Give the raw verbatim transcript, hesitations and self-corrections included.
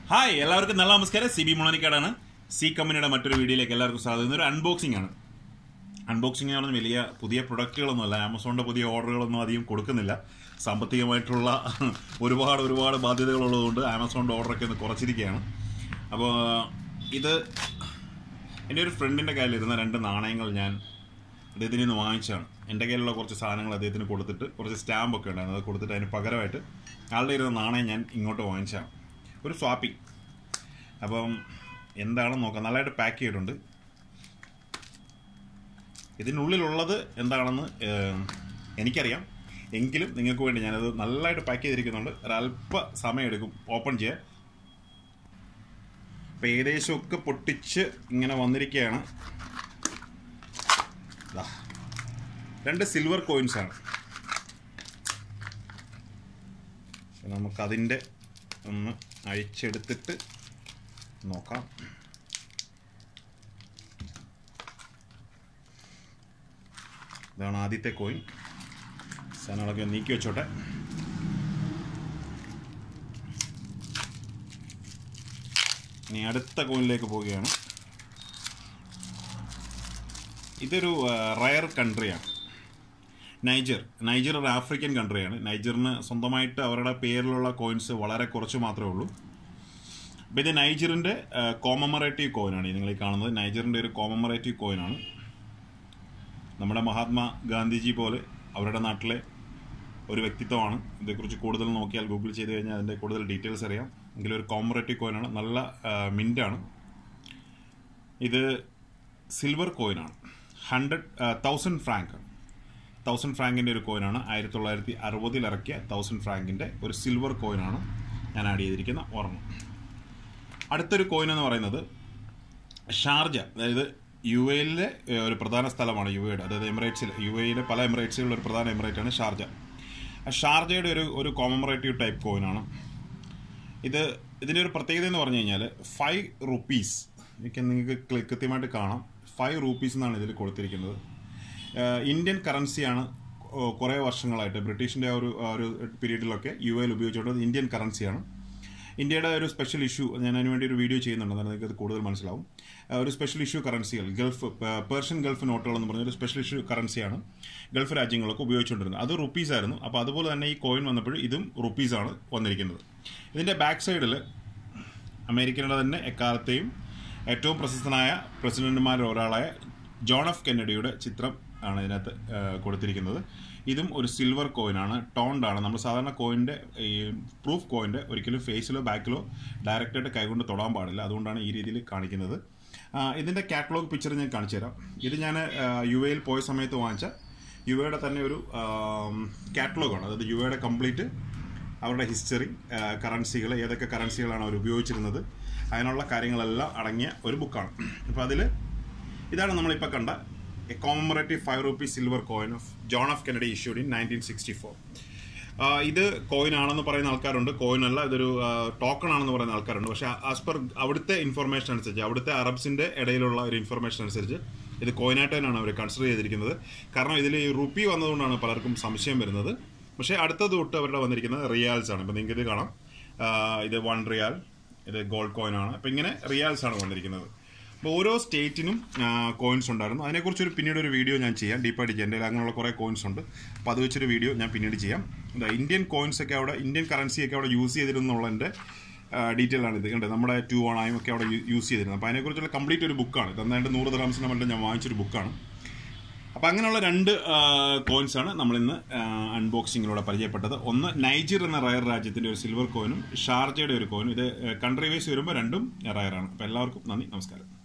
Hi എല്ലാവർക്കും നല്ല നമസ്കാരം. C B മുളനിക്കാടാണ്. സി കമ്പനിയുടെ മറ്റൊരു വീഡിയോയിലേക്ക് എല്ലാവർക്കും സ്വാഗതം. ഒരു അൺബോക്സിംഗ് ആണ്. അൺബോക്സിംഗ് ആണെന്ന് വലിയ പുതിയ പ്രൊഡക്റ്റുകളൊന്നുമല്ല. ആമസോണിൻ്റെ പുതിയ ഓർഡറുകളൊന്നും അധികം കൊടുക്കുന്നില്ല. സാമ്പത്തികമായിട്ടുള്ള ഒരുപാട് ഒരുപാട് ബാധ്യതകളുള്ളതുകൊണ്ട് ആമസോണിൻ്റെ ഓർഡറൊക്കെ ഒന്ന് കുറച്ചിരിക്കുകയാണ്. അപ്പോൾ ഇത് എൻ്റെ ഒരു ഫ്രണ്ടിൻ്റെ കയ്യിലിരുന്ന രണ്ട് നാണയങ്ങൾ ഞാൻ അദ്ദേഹത്തിൽ നിന്ന് വാങ്ങിച്ചാണ്. എൻ്റെ കയ്യിലുള്ള കുറച്ച് സാധനങ്ങൾ അദ്ദേഹത്തിന് കൊടുത്തിട്ട് കുറച്ച് സ്റ്റാമ്പൊക്കെ ഉണ്ടായിരുന്നു, അത് കൊടുത്തിട്ട് അതിന് പകരമായിട്ട് ആളുടെ ഇരുന്ന നാണയം ഞാൻ ഇങ്ങോട്ട് വാങ്ങിച്ചാണ്. ഒരു സ്വാപ്പിംഗ്. അപ്പം എന്താണെന്ന് നോക്കാം. നല്ലതായിട്ട് പാക്ക് ചെയ്തിട്ടുണ്ട്. ഇതിനുള്ളിലുള്ളത് എന്താണെന്ന് എനിക്കറിയാം, എങ്കിലും നിങ്ങൾക്ക് വേണ്ടി ഞാനത് നല്ലതായിട്ട് പാക്ക് ചെയ്തിരിക്കുന്നുണ്ട്. ഒരല്പ സമയമെടുക്കും ഓപ്പൺ ചെയ്യാൻ. അപ്പം ഏകദേശമൊക്കെ പൊട്ടിച്ച് ഇങ്ങനെ വന്നിരിക്കുകയാണ്. രണ്ട് സിൽവർ കോയിൻസാണ്. നമുക്കതിൻ്റെ ഒന്ന് അഴിച്ചെടുത്തിട്ട് നോക്കാം. ഇതാണ് ആദ്യത്തെ കോയിൻ. സാധനങ്ങളൊക്കെ നീക്കി വെച്ചോട്ടെ. ഇനി അടുത്ത കോയിനിലേക്ക് പോവുകയാണ്. ഇതൊരു റയർ കൺട്രിയാണ്, നൈജർ. നൈജർ ഒരു ആഫ്രിക്കൻ കൺട്രിയാണ്. നൈജറിന് സ്വന്തമായിട്ട് അവരുടെ പേരിലുള്ള കോയിൻസ് വളരെ കുറച്ച് മാത്രമേ ഉള്ളൂ. അപ്പോൾ ഇത് നൈജറിൻ്റെ കോമമറേറ്റീവ് കോയിനാണ്. നിങ്ങൾ ഈ കാണുന്നത് നൈജറിൻ്റെ ഒരു കോമമറേറ്റീവ് കോയിനാണ്. നമ്മുടെ മഹാത്മാ ഗാന്ധിജി പോലെ അവരുടെ നാട്ടിലെ ഒരു വ്യക്തിത്വമാണ്. ഇതേക്കുറിച്ച് കൂടുതൽ നോക്കിയാൽ ഗൂഗിൾ ചെയ്ത് കഴിഞ്ഞാൽ അതിൻ്റെ കൂടുതൽ ഡീറ്റെയിൽസ് അറിയാം. എങ്കിലും ഒരു കോമമറേറ്റീവ് കോയിനാണ്. നല്ല മിൻ്റാണ്. ഇത് സിൽവർ കോയിനാണ്. ഹൺഡ്രഡ് തൗസൻഡ് ഫ്രാങ്ക് തൗസൻഡ് ഫ്രാങ്കിൻ്റെ ഒരു കോയിനാണ്. ആയിരത്തി തൊള്ളായിരത്തി അറുപതിൽ ഇറക്കിയ തൗസൻഡ് ഫ്രാങ്കിൻ്റെ ഒരു സിൽവർ കോയിനാണ് ഞാൻ ആഡ് ചെയ്തിരിക്കുന്ന ഓർമ്മ. അടുത്തൊരു കോയിൻ എന്ന് പറയുന്നത് ഷാർജ, അതായത് യു എയിലെ ഒരു പ്രധാന സ്ഥലമാണ്. യു എയുടെ, അതായത് എമിറേറ്റ്സിൽ, യു എയിലെ പല എമിറേറ്റ്സുകളിലെ ഒരു പ്രധാന എമിറേറ്റാണ് ഷാർജ. ഷാർജയുടെ ഒരു ഒരു കോമമറേറ്റീവ് ടൈപ്പ് കോയിനാണ് ഇത്. ഇതിൻ്റെ ഒരു പ്രത്യേകത എന്ന് പറഞ്ഞു കഴിഞ്ഞാൽ ഫൈവ് റുപ്പീസ് ഒക്കെ നിങ്ങൾക്ക് കൃത്യമായിട്ട് കാണാം. ഫൈവ് റുപ്പീസ് എന്നാണ് ഇതിൽ കൊടുത്തിരിക്കുന്നത്. ഇന്ത്യൻ കറൻസിയാണ്. കുറേ വർഷങ്ങളായിട്ട് ബ്രിട്ടീഷിൻ്റെ ആ ഒരു ഒരു പീരീഡിലൊക്കെ യു എയിൽ ഉപയോഗിച്ചുകൊണ്ടത് ഇന്ത്യൻ കറൻസിയാണ്. ഇന്ത്യയുടെ ഒരു സ്പെഷ്യൽ ഇഷ്യൂ, ഞാൻ അതിന് വേണ്ടി ഒരു വീഡിയോ ചെയ്യുന്നുണ്ട്, എന്നാലും നിങ്ങൾക്ക് അത് കൂടുതൽ മനസ്സിലാവും. ഒരു സ്പെഷ്യൽ ഇഷ്യൂ കറൻസികൾ, ഗൾഫ് പേർഷ്യൻ ഗൾഫ് നോട്ടുകൾ എന്ന് പറഞ്ഞൊരു സ്പെഷ്യൽ ഇഷ്യൂ കറൻസിയാണ് ഗൾഫ് രാജ്യങ്ങളൊക്കെ ഉപയോഗിച്ചുകൊണ്ടിരുന്നത്. അത് റുപ്പീസ് ആയിരുന്നു. അപ്പോൾ അതുപോലെ തന്നെ ഈ കോയിൻ വന്നപ്പോൾ ഇതും റുപ്പീസാണ് വന്നിരിക്കുന്നത്. ഇതിൻ്റെ ബാക്ക് സൈഡിൽ അമേരിക്കയുടെ തന്നെ എക്കാലത്തെയും ഏറ്റവും പ്രശസ്തനായ പ്രസിഡന്റുമാരിൽ ഒരാളായ ജോൺ എഫ് കെന്നഡിയുടെ ചിത്രം ആണ് ഇതിനകത്ത് കൊടുത്തിരിക്കുന്നത്. ഇതും ഒരു സിൽവർ കോയിനാണ്. ടോണ്ടാണ്. നമ്മൾ സാധാരണ കോയിൻ്റെ ഈ പ്രൂഫ് കോയിൻ്റെ ഒരിക്കലും ഫേസിലോ ബാക്കിലോ ഡയറക്റ്റായിട്ട് കൈകൊണ്ട് തൊടാൻ പാടില്ല. അതുകൊണ്ടാണ് ഈ രീതിയിൽ കാണിക്കുന്നത്. ഇതിൻ്റെ കാറ്റലോഗ് പിക്ചർ ഞാൻ കാണിച്ചു തരാം. ഇത് ഞാൻ യു എയിൽ പോയ സമയത്ത് വാങ്ങിച്ച യു എയുടെ തന്നെ ഒരു കാറ്റലോഗാണ്. അതായത് യു എയുടെ കംപ്ലീറ്റ് അവരുടെ ഹിസ്റ്ററി, കറൻസികൾ, ഏതൊക്കെ കറൻസികളാണ് അവർ ഉപയോഗിച്ചിരുന്നത്, അതിനുള്ള കാര്യങ്ങളെല്ലാം അടങ്ങിയ ഒരു ബുക്കാണ്. അപ്പോൾ അതിൽ ഇതാണ് നമ്മളിപ്പോൾ കണ്ട a commemorative five rupees silver coin of John of Kennedy issued in nineteen sixty four. ഇത് കോയിൻ ആണെന്ന് പറയുന്ന ആൾക്കാരുണ്ട്, കോയിൻ അല്ല ഇതൊരു ടോക്കൺ ആണെന്ന് പറയുന്ന ആൾക്കാരുണ്ട്. പക്ഷേ ആസ് പെർ അവിടുത്തെ ഇൻഫർമേഷൻ അനുസരിച്ച്, അവിടുത്തെ അറബ്സിൻ്റെ ഇടയിലുള്ള ഒരു ഇൻഫർമേഷൻ അനുസരിച്ച് ഇത് കോയിനായിട്ട് തന്നെയാണ് അവർ കൺസിഡർ ചെയ്തിരിക്കുന്നത്. കാരണം ഇതിൽ ഈ റുപ്പി വന്നതുകൊണ്ടാണ് പലർക്കും സംശയം വരുന്നത്. പക്ഷേ അടുത്തത് തൊട്ട് അവരുടെ വന്നിരിക്കുന്നത് റിയാൽസ് ആണ്. ഇപ്പോൾ നിങ്ങൾക്ക് ഇത് കാണാം. ഇത് വൺ റിയാൽ, ഇത് ഗോൾഡ് കോയിനാണ്. അപ്പോൾ ഇങ്ങനെ റിയാൽസ് ആണ് വന്നിരിക്കുന്നത്. അപ്പോൾ ഓരോ സ്റ്റേറ്റിനും കോയിൻസ് ഉണ്ടായിരുന്നു. അതിനെക്കുറിച്ചൊരു പിന്നീട് ഒരു വീഡിയോ ഞാൻ ചെയ്യാം, ഡീപ്പായിട്ട് ചെയ്യാം. എൻ്റെ അങ്ങനെയുള്ള കുറേ കോയിൻസ് ഉണ്ട്. അപ്പോൾ അത് വെച്ചൊരു വീഡിയോ ഞാൻ പിന്നീട് ചെയ്യാം. എന്താ ഇന്ത്യൻ കോയിൻസൊക്കെ അവിടെ, ഇന്ത്യൻ കറൻസിയൊക്കെ അവിടെ യൂസ് ചെയ്തിരുന്നുള്ളതിൻ്റെ ഡീറ്റെയിൽ ആണ് ഇത്. ഉണ്ട് നമ്മുടെ ടു ഓണായും ഒക്കെ അവിടെ യൂസ് ചെയ്തിരുന്നത്. അപ്പോൾ അതിനെക്കുറിച്ചുള്ള കംപ്ലീറ്റ് ഒരു ബുക്കാണ്. തന്നായിട്ട് നൂറ് ദർഹംസിന് മറ്റും ഞാൻ വാങ്ങിച്ചൊരു ബുക്കാണ്. അപ്പോൾ അങ്ങനെയുള്ള രണ്ട് കോയിൻസാണ് നമ്മളിന്ന് അൺബോക്സിങ്ങിലൂടെ പരിചയപ്പെട്ടത്. ഒന്ന് നൈജർ എന്ന റയർ രാജ്യത്തിൻ്റെ ഒരു സിൽവർ കോയിനും ഷാർജയുടെ ഒരു കോയിനും. ഇത് കൺട്രി വൈസ് വരുമ്പോൾ രണ്ടും റയറാണ്. അപ്പോൾ എല്ലാവർക്കും നന്ദി, നമസ്കാരം.